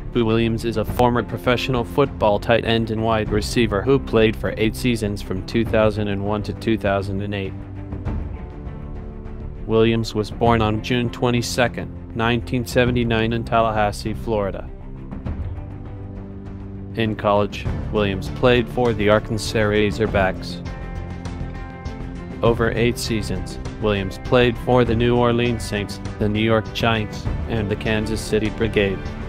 Boo Williams is a former professional football tight end and wide receiver who played for 8 seasons from 2001 to 2008. Williams was born on June 22, 1979 in Tallahassee, Florida. In college, Williams played for the Arkansas Razorbacks. Over 8 seasons, Williams played for the New Orleans Saints, the New York Giants, and the Kansas City Brigade.